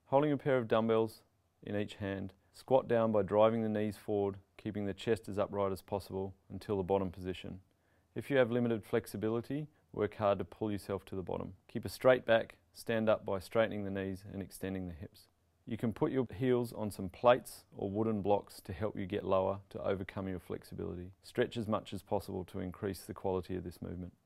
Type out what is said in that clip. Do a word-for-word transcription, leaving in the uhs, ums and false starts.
Holding a pair of dumbbells in each hand, squat down by driving the knees forward, keeping the chest as upright as possible until the bottom position. If you have limited flexibility, work hard to pull yourself to the bottom. Keep a straight back, stand up by straightening the knees and extending the hips. You can put your heels on some plates or wooden blocks to help you get lower to overcome your flexibility. Stretch as much as possible to increase the quality of this movement.